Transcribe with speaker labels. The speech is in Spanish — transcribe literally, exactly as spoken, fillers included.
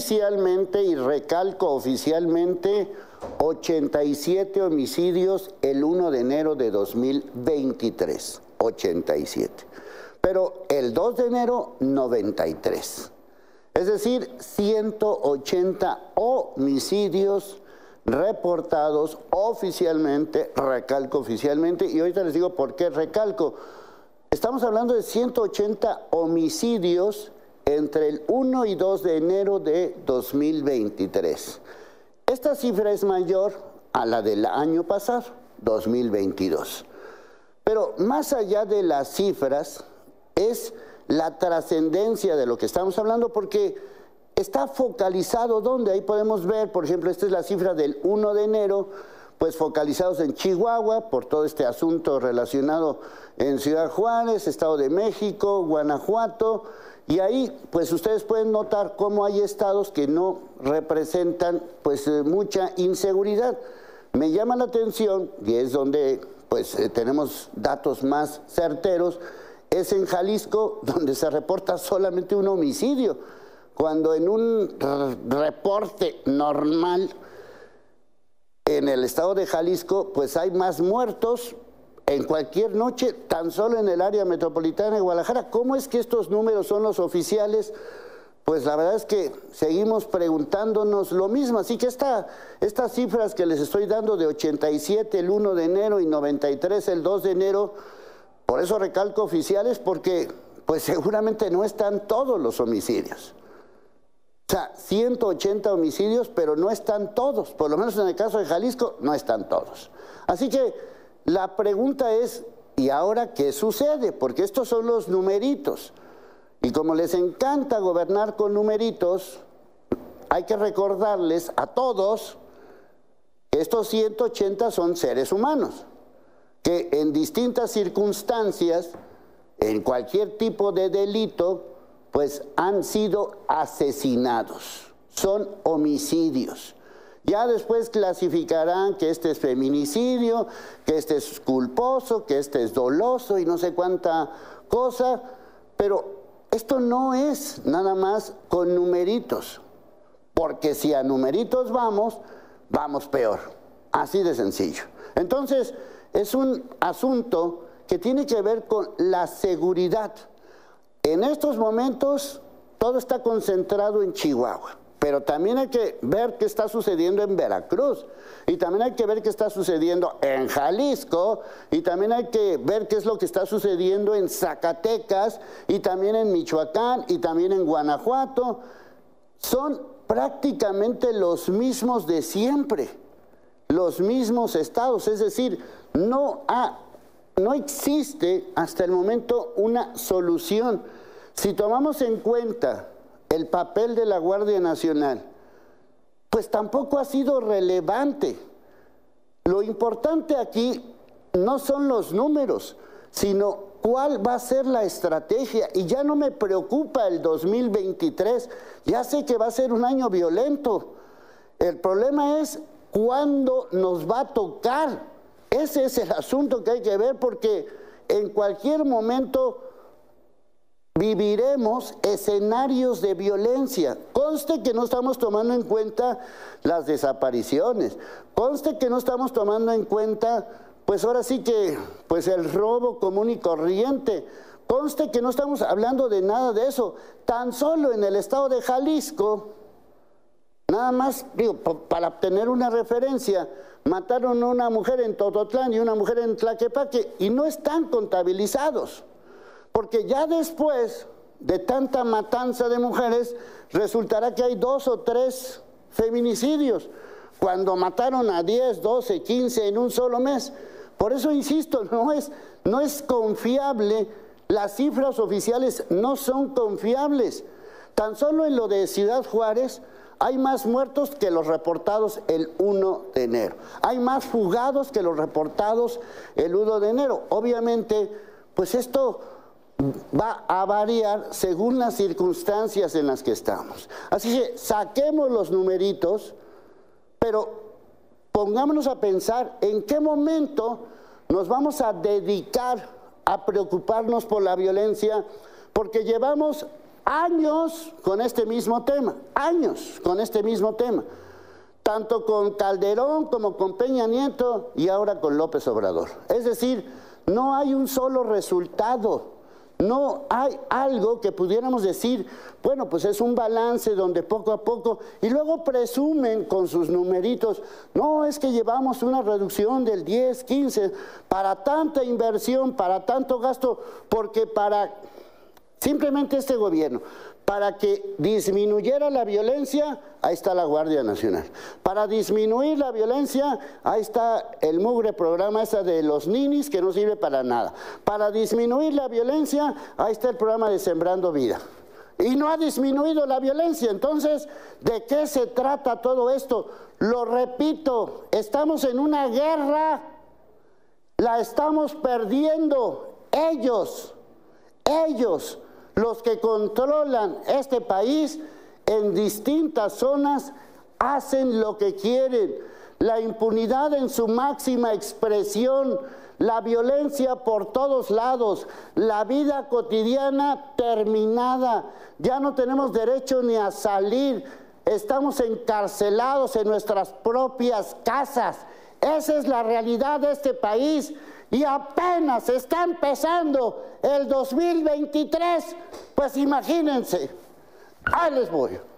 Speaker 1: oficialmente, y recalco oficialmente, ochenta y siete homicidios el primero de enero de dos mil veintitrés. ochenta y siete. Pero el dos de enero, noventa y tres. Es decir, ciento ochenta homicidios reportados oficialmente, recalco oficialmente, y ahorita les digo por qué recalco. Estamos hablando de ciento ochenta homicidios entre el uno y dos de enero de dos mil veintitrés. Esta cifra es mayor a la del año pasado, dos mil veintidós. Pero más allá de las cifras, es la trascendencia de lo que estamos hablando, porque está focalizado donde ahí podemos ver, por ejemplo, esta es la cifra del uno de enero, pues focalizados en Chihuahua por todo este asunto relacionado en Ciudad Juárez, Estado de México, Guanajuato, y ahí pues ustedes pueden notar cómo hay estados que no representan pues eh, mucha inseguridad. Me llama la atención, y es donde pues eh, tenemos datos más certeros, es en Jalisco, donde se reporta solamente un homicidio, cuando en un reporte normal en el estado de Jalisco, pues hay más muertos en cualquier noche, tan solo en el área metropolitana de Guadalajara. ¿Cómo es que estos números son los oficiales? Pues la verdad es que seguimos preguntándonos lo mismo. Así que esta, estas cifras que les estoy dando de ochenta y siete el uno de enero y noventa y tres el dos de enero, por eso recalco oficiales, porque pues seguramente no están todos los homicidios. O sea, ciento ochenta homicidios, pero no están todos, por lo menos en el caso de Jalisco, no están todos. Así que la pregunta es, ¿y ahora qué sucede? Porque estos son los numeritos. Y como les encanta gobernar con numeritos, hay que recordarles a todos que estos ciento ochenta son seres humanos, que en distintas circunstancias, en cualquier tipo de delito, pues han sido asesinados, son homicidios. Ya después clasificarán que este es feminicidio, que este es culposo, que este es doloso y no sé cuánta cosa, pero esto no es nada más con numeritos, porque si a numeritos vamos, vamos peor, así de sencillo. Entonces, es un asunto que tiene que ver con la seguridad. En estos momentos todo está concentrado en Chihuahua, pero también hay que ver qué está sucediendo en Veracruz, y también hay que ver qué está sucediendo en Jalisco, y también hay que ver qué es lo que está sucediendo en Zacatecas, y también en Michoacán, y también en Guanajuato. Son prácticamente los mismos de siempre, los mismos estados, es decir, no ha No existe hasta el momento una solución. Si tomamos en cuenta el papel de la Guardia Nacional, pues tampoco ha sido relevante. Lo importante aquí no son los números, sino cuál va a ser la estrategia. Y ya no me preocupa el dos mil veintitrés, ya sé que va a ser un año violento. El problema es cuándo nos va a tocar. Ese es el asunto que hay que ver, porque en cualquier momento viviremos escenarios de violencia. Conste que no estamos tomando en cuenta las desapariciones, conste que no estamos tomando en cuenta, pues ahora sí que, pues el robo común y corriente, conste que no estamos hablando de nada de eso. Tan solo en el estado de Jalisco, nada más, digo, para tener una referencia, mataron a una mujer en Tototlán y una mujer en Tlaquepaque, y no están contabilizados, porque ya después de tanta matanza de mujeres, resultará que hay dos o tres feminicidios, cuando mataron a diez, doce, quince en un solo mes. Por eso insisto, no es, no es confiable, las cifras oficiales no son confiables. Tan solo en lo de Ciudad Juárez, hay más muertos que los reportados el uno de enero. Hay más fugados que los reportados el uno de enero. Obviamente, pues esto va a variar según las circunstancias en las que estamos. Así que saquemos los numeritos, pero pongámonos a pensar en qué momento nos vamos a dedicar a preocuparnos por la violencia, porque llevamos años con este mismo tema, años con este mismo tema, tanto con Calderón como con Peña Nieto y ahora con López Obrador. Es decir, no hay un solo resultado. No hay algo que pudiéramos decir, bueno, pues es un balance donde poco a poco, y luego presumen con sus numeritos, no, es que llevamos una reducción del diez, quince, para tanta inversión, para tanto gasto, porque para simplemente este gobierno, para que disminuyera la violencia, ahí está la Guardia Nacional. Para disminuir la violencia, ahí está el mugre programa esa de los ninis que no sirve para nada. Para disminuir la violencia, ahí está el programa de Sembrando Vida. Y no ha disminuido la violencia. Entonces, ¿de qué se trata todo esto? Lo repito, estamos en una guerra, la estamos perdiendo. Ellos, ellos, los que controlan este país en distintas zonas, hacen lo que quieren. La impunidad en su máxima expresión, la violencia por todos lados, la vida cotidiana terminada. Ya no tenemos derecho ni a salir, estamos encarcelados en nuestras propias casas. Esa es la realidad de este país. Y apenas está empezando el dos mil veintitrés, pues imagínense, ahí les voy.